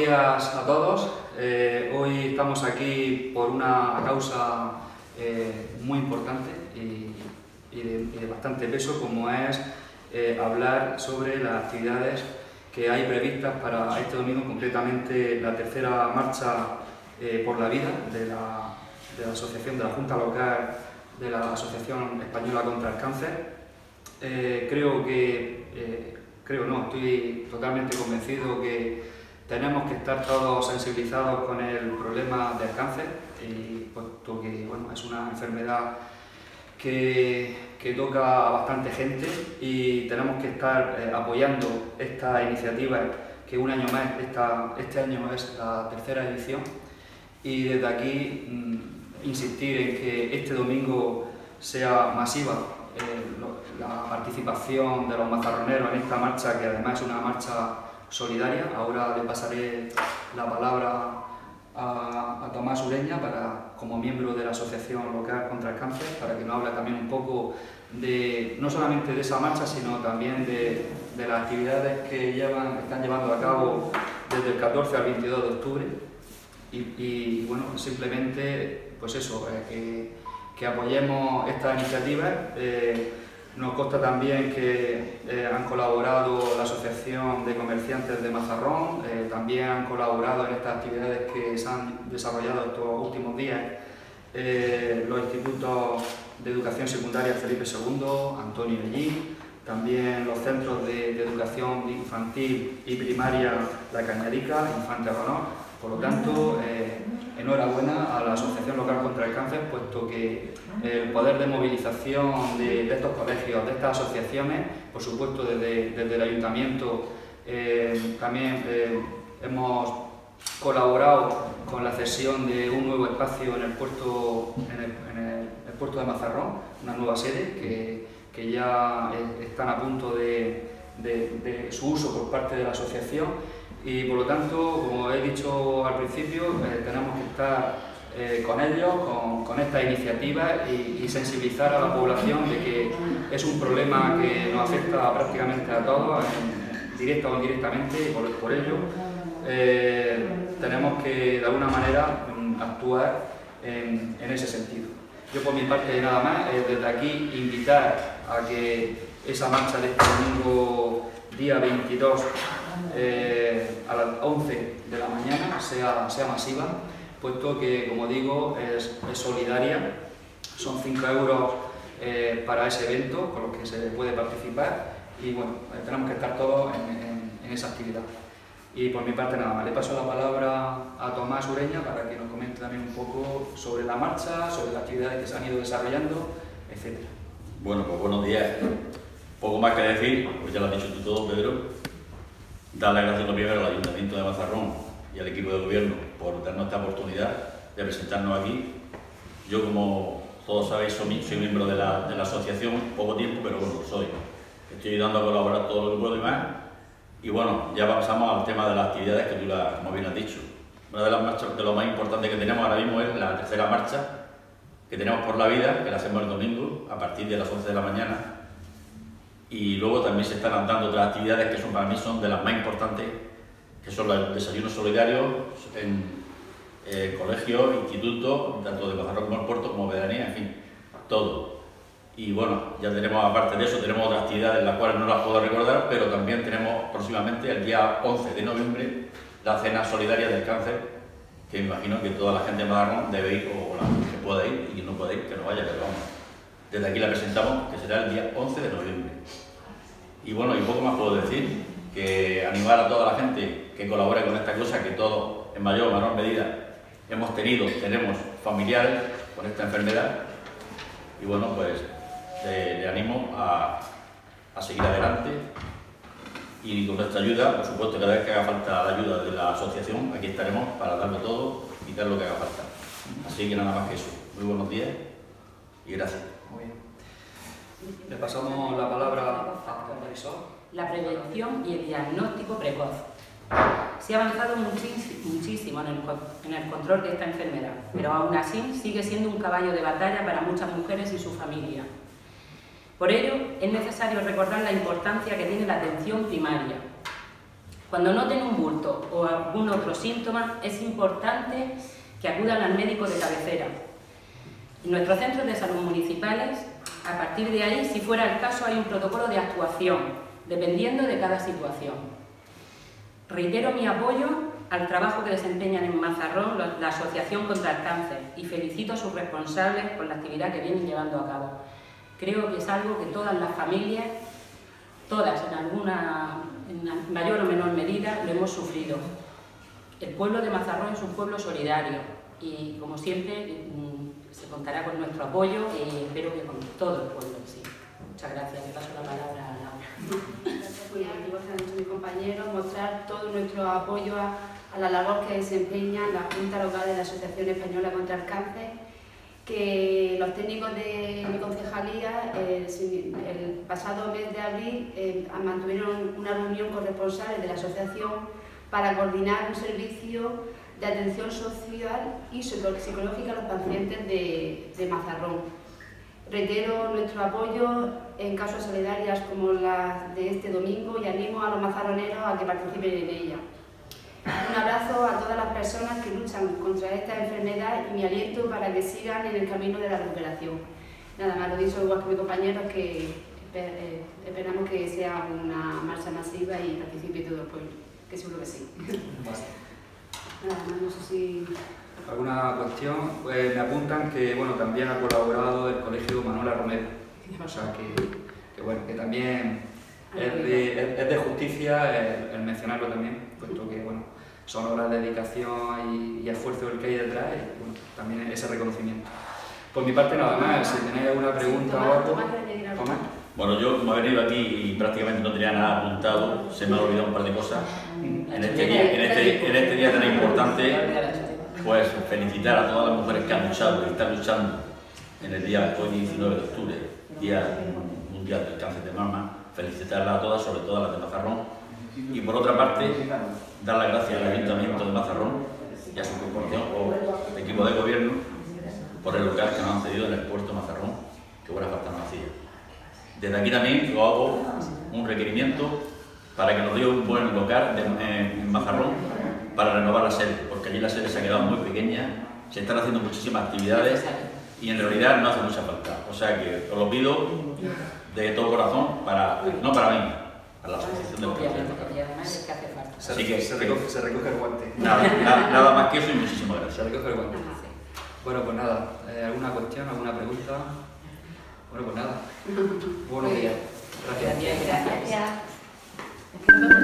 días a todos. Hoy estamos aquí por una causa muy importante y de bastante peso, como es hablar sobre las actividades que hay previstas para este domingo, concretamente la tercera marcha por la vida de la asociación, de la Junta Local de la Asociación Española contra el Cáncer. Estoy totalmente convencido que tenemos que estar todos sensibilizados con el problema del cáncer, puesto que es una enfermedad que toca a bastante gente y tenemos que estar apoyando esta iniciativa, que un año más, este año es la tercera edición, y desde aquí insistir en que este domingo sea masiva la participación de los mazarroneros en esta marcha, que además es una marcha solidaria. Ahora le pasaré la palabra a Tomás Ureña, como miembro de la Asociación Local contra el Cáncer, para que nos hable también un poco no solamente de esa marcha, sino también de las actividades que están llevando a cabo desde el 14 al 22 de octubre. Simplemente pues eso, que apoyemos estas iniciativas. Nos consta también que han colaborado la Asociación de Comerciantes de Mazarrón, también han colaborado en estas actividades que se han desarrollado estos últimos días los institutos de educación secundaria Felipe II, Antonio Bellí, también los centros de educación infantil y primaria La Cañarica, Infante Honor. Por lo tanto, enhorabuena a la Asociación Local contra el Cáncer, puesto que el poder de movilización de estos colegios, de estas asociaciones, por supuesto desde el Ayuntamiento, también hemos colaborado con la cesión de un nuevo espacio en el puerto de Mazarrón, una nueva sede que ya están a punto de su uso por parte de la asociación. Y por lo tanto, como he dicho al principio, tenemos que estar con ellos, con estas iniciativas y sensibilizar a la población de que es un problema que nos afecta prácticamente a todos, directa o indirectamente, y por ello tenemos que de alguna manera actuar en ese sentido. Yo por mi parte nada más, desde aquí invitar a que esa marcha de este domingo día 22 a las 11 de la mañana sea masiva, puesto que, como digo, es solidaria. Son 5 euros para ese evento con los que se puede participar, y tenemos que estar todos en esa actividad. Y por mi parte nada más, le paso la palabra a Tomás Ureña para que nos comente también un poco sobre la marcha, sobre las actividades que se han ido desarrollando, etc. Bueno, pues buenos días. Poco más que decir, pues ya lo has dicho tú todo, Pedro. Darle las gracias primero al Ayuntamiento de Mazarrón y al equipo de gobierno por darnos esta oportunidad de presentarnos aquí. Yo, como todos sabéis, soy miembro de la asociación, poco tiempo, pero bueno, lo soy. Estoy ayudando a colaborar todo lo que puedo y más. Y bueno, ya pasamos al tema de las actividades que tú, como bien has dicho. Una de las marchas, de lo más importante que tenemos ahora mismo, es la tercera marcha que tenemos por la vida, que la hacemos el domingo a partir de las 11 de la mañana. Y luego también se están dando otras actividades que para mí son de las más importantes, que son los desayunos solidarios en colegios, institutos, tanto de Mazarrón como el puerto, como pedanía, en fin, todo. Y bueno, ya tenemos, aparte de eso, tenemos otras actividades, las cuales no las puedo recordar, pero también tenemos próximamente, el día 11 de noviembre, la cena solidaria del cáncer, que me imagino que toda la gente de Mazarrón debe ir, o la que pueda ir, y quien no pueda ir, que no vaya, pero vamos. Desde aquí la presentamos, que será el día 11 de noviembre. Y bueno, y poco más puedo decir, que animar a toda la gente que colabore con esta cosa, que todos, en mayor o menor medida, tenemos familiares con esta enfermedad. Y bueno, pues le animo a seguir adelante, y con nuestra ayuda, por supuesto, cada vez que haga falta la ayuda de la asociación, aquí estaremos para darlo todo y dar lo que haga falta. Así que nada más que eso. Muy buenos días y gracias. Muy bien. Le pasamos la palabra a Marisol. La prevención y el diagnóstico precoz. Se ha avanzado muchísimo en el control de esta enfermedad, pero aún así sigue siendo un caballo de batalla para muchas mujeres y su familia. Por ello, es necesario recordar la importancia que tiene la atención primaria. Cuando noten un bulto o algún otro síntoma, es importante que acudan al médico de cabecera. En nuestros centros de salud municipales, a partir de ahí, si fuera el caso, hay un protocolo de actuación, dependiendo de cada situación. Reitero mi apoyo al trabajo que desempeñan en Mazarrón la Asociación contra el Cáncer y felicito a sus responsables por la actividad que vienen llevando a cabo. Creo que es algo que todas las familias, todas en mayor o menor medida, lo hemos sufrido. El pueblo de Mazarrón es un pueblo solidario y, como siempre, se contará con nuestro apoyo y espero que con todo el pueblo. Sí. Muchas gracias. Le paso la palabra a Laura. Gracias, muy activos que han dicho mis compañeros, mostrar todo nuestro apoyo a la labor que desempeña la Junta Local de la Asociación Española contra el Cáncer, que los técnicos de mi concejalía el pasado mes de abril mantuvieron una reunión con responsables de la asociación para coordinar un servicio de atención social y psicológica a los pacientes de Mazarrón. Reitero nuestro apoyo en causas solidarias como las de este domingo y animo a los mazarroneros a que participen en ella. Un abrazo a todas las personas que luchan contra esta enfermedad y mi aliento para que sigan en el camino de la recuperación. Nada más, lo dicho igual que mis compañeros, que esperamos que sea una marcha masiva y participe todo el pueblo, que seguro que sí. Nada más, no sé si... ¿Alguna cuestión? Pues me apuntan que bueno, también ha colaborado el Colegio Manuela Romero, o sea que bueno, que también es de justicia el mencionarlo también, puesto que bueno, son horas de dedicación y esfuerzo el que hay detrás y bueno, también ese reconocimiento. Por mi parte nada más, si tenéis alguna pregunta o algo... ¿Tomás? Bueno, yo como he venido aquí y prácticamente no tenía nada apuntado, se me ha olvidado un par de cosas. En este día tan importante, pues felicitar a todas las mujeres que han luchado y están luchando en el día hoy 19 de octubre, Día Mundial del Cáncer de Mama, felicitarlas a todas, sobre todo a las de Mazarrón. Y por otra parte, dar las gracias al Ayuntamiento de Mazarrón y a su corporación o equipo de gobierno por el local que nos han cedido en el puerto de Mazarrón, que buena falta nos hacía. Desde aquí también yo hago un requerimiento para que nos dé un buen local en Mazarrón para renovar la sede, porque allí la sede se ha quedado muy pequeña, se están haciendo muchísimas actividades y en realidad no hace mucha falta. O sea que os lo pido de todo corazón, no para mí, para la asociación de pacientes. Y además es que hace falta. Así que se recoge el guante. Nada más que eso y muchísimas gracias. Se recoge el guante. Bueno, pues nada, ¿alguna cuestión, alguna pregunta? Bueno, pues nada. Buenos días. Gracias. Gracias. Gracias.